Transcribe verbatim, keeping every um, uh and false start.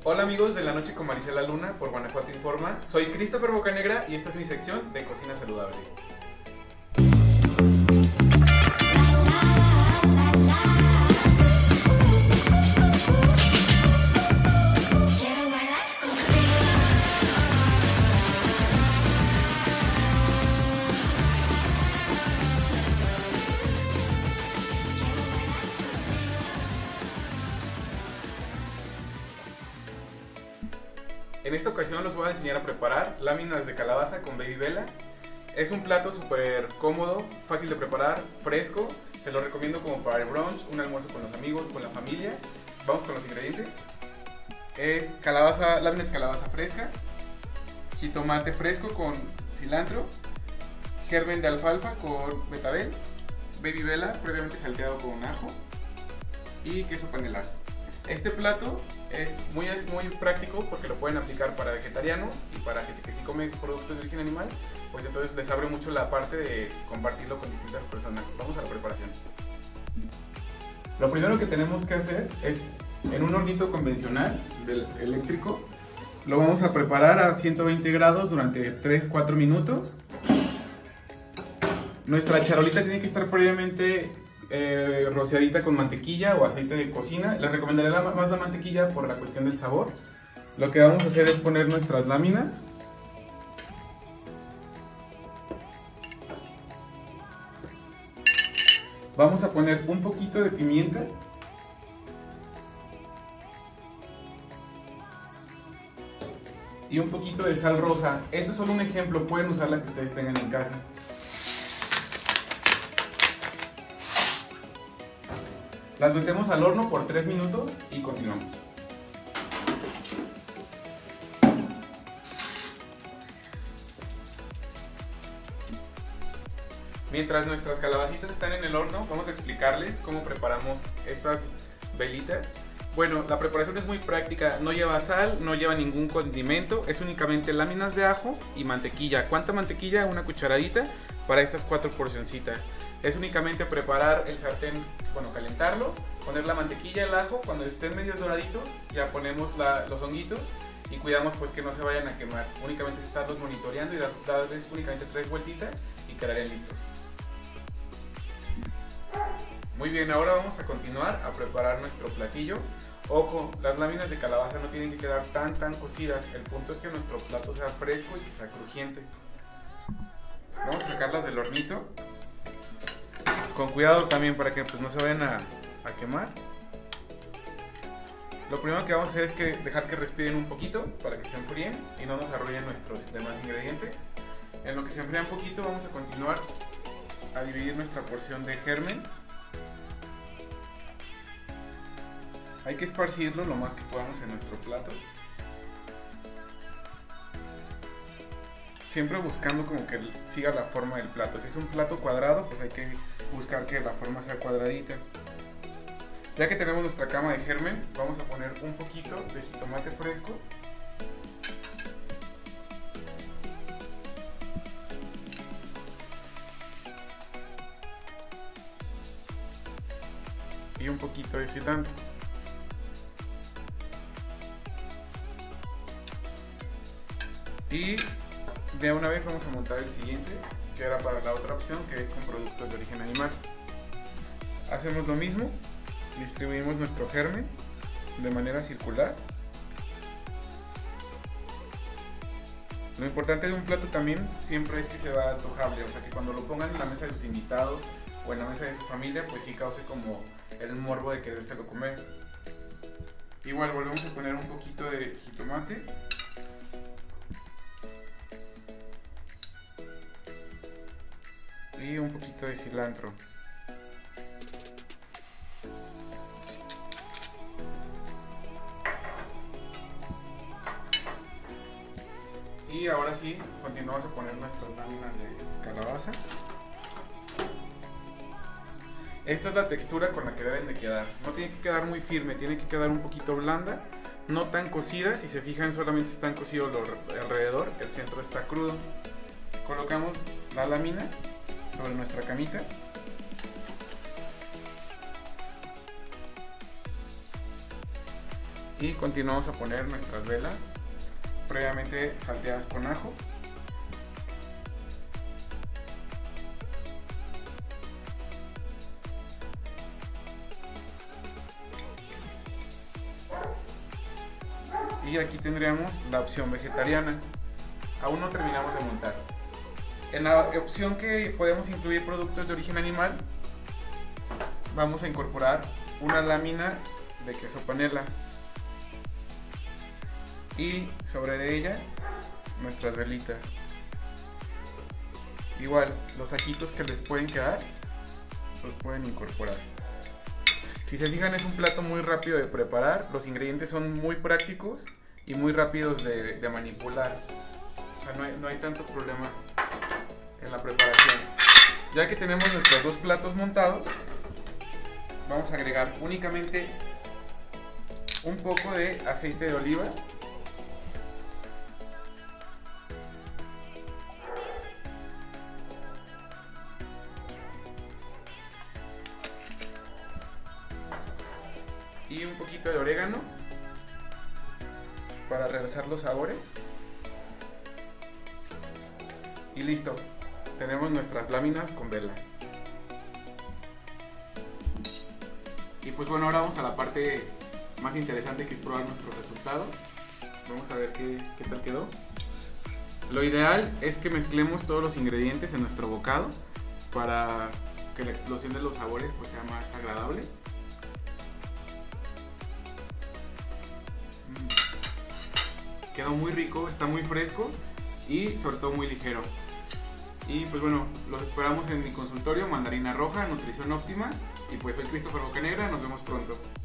Hola amigos de La Noche con Marisela Luna por Guanajuato Informa. Soy Christopher Bocanegra y esta es mi sección de Cocina Saludable. En esta ocasión los voy a enseñar a preparar láminas de calabaza con baby vela. Es un plato súper cómodo, fácil de preparar, fresco. Se lo recomiendo como para el brunch, un almuerzo con los amigos, con la familia. Vamos con los ingredientes. Es calabaza, láminas de calabaza fresca, jitomate fresco con cilantro, germen de alfalfa con betabel, baby vela previamente salteado con ajo y queso panela. Este plato es muy, muy práctico porque lo pueden aplicar para vegetarianos y para gente que sí come productos de origen animal, pues entonces les abre mucho la parte de compartirlo con distintas personas. Vamos a la preparación. Lo primero que tenemos que hacer es, en un hornito convencional del eléctrico, lo vamos a preparar a ciento veinte grados durante tres a cuatro minutos. Nuestra charolita tiene que estar previamente Eh, rociadita con mantequilla o aceite de cocina. Les recomendaré la, más la mantequilla por la cuestión del sabor. Lo que vamos a hacer es poner nuestras láminas. Vamos a poner un poquito de pimienta. Y un poquito de sal rosa. Esto es solo un ejemplo, pueden usar la que ustedes tengan en casa. Las metemos al horno por tres minutos y continuamos. Mientras nuestras calabacitas están en el horno, vamos a explicarles cómo preparamos estas velitas. Bueno, la preparación es muy práctica, no lleva sal, no lleva ningún condimento, es únicamente láminas de ajo y mantequilla. ¿Cuánta mantequilla? Una cucharadita para estas cuatro porcioncitas. Es únicamente preparar el sartén, bueno, calentarlo, poner la mantequilla, el ajo, cuando estén medios doraditos ya ponemos la, los honguitos y cuidamos pues que no se vayan a quemar. Únicamente estarlos monitoreando y darles únicamente tres vueltitas y quedarían listos. Muy bien, ahora vamos a continuar a preparar nuestro platillo. Ojo, las láminas de calabaza no tienen que quedar tan tan cocidas, el punto es que nuestro plato sea fresco y que sea crujiente. Vamos a sacarlas del hornito. Con cuidado también para que pues, no se vayan a, a quemar. Lo primero que vamos a hacer es que dejar que respiren un poquito para que se enfríen y no nos arruinen nuestros demás ingredientes. En lo que se enfrían un poquito vamos a continuar a dividir nuestra porción de germen. Hay que esparcirlo lo más que podamos en nuestro plato. Siempre buscando como que siga la forma del plato. Si es un plato cuadrado, pues hay que buscar que la forma sea cuadradita. Ya que tenemos nuestra cama de germen, vamos a poner un poquito de jitomate fresco. Y un poquito de cilantro. Y de una vez vamos a montar el siguiente, que era para la otra opción, que es con productos de origen animal. Hacemos lo mismo, distribuimos nuestro germen de manera circular. Lo importante de un plato también siempre es que se va antojable, o sea que cuando lo pongan en la mesa de sus invitados o en la mesa de su familia, pues sí cause como el morbo de querérselo comer. Igual volvemos a poner un poquito de jitomate. Y un poquito de cilantro. Y ahora sí, continuamos a poner nuestras láminas de calabaza. Esta es la textura con la que deben de quedar. No tiene que quedar muy firme, tiene que quedar un poquito blanda, no tan cocida. Si se fijan, solamente están cocidos alrededor, el centro está crudo. Colocamos la lámina sobre nuestra camita. Y continuamos a poner nuestras velas previamente salteadas con ajo. Y aquí tendríamos la opción vegetariana. Aún no terminamos de montar. En la opción que podemos incluir productos de origen animal, vamos a incorporar una lámina de queso panela y sobre ella nuestras velitas. Igual, los ajitos que les pueden quedar los pueden incorporar. Si se fijan, es un plato muy rápido de preparar, los ingredientes son muy prácticos y muy rápidos de, de manipular. O sea, no hay, no hay tanto problema en la preparación. Ya que tenemos nuestros dos platos montados, vamos a agregar únicamente un poco de aceite de oliva y un poquito de orégano para realzar los sabores. Y listo, tenemos nuestras láminas con velas. Y pues bueno, ahora vamos a la parte más interesante, que es probar nuestros resultados. Vamos a ver qué, qué tal quedó. Lo ideal es que mezclemos todos los ingredientes en nuestro bocado para que la explosión de los sabores pues sea más agradable. Quedó muy rico, está muy fresco y sobre todo muy ligero. Y pues bueno, los esperamos en mi consultorio Mandarina Roja, Nutrición Óptima. Y pues soy Christopher Bocanegra, nos vemos pronto.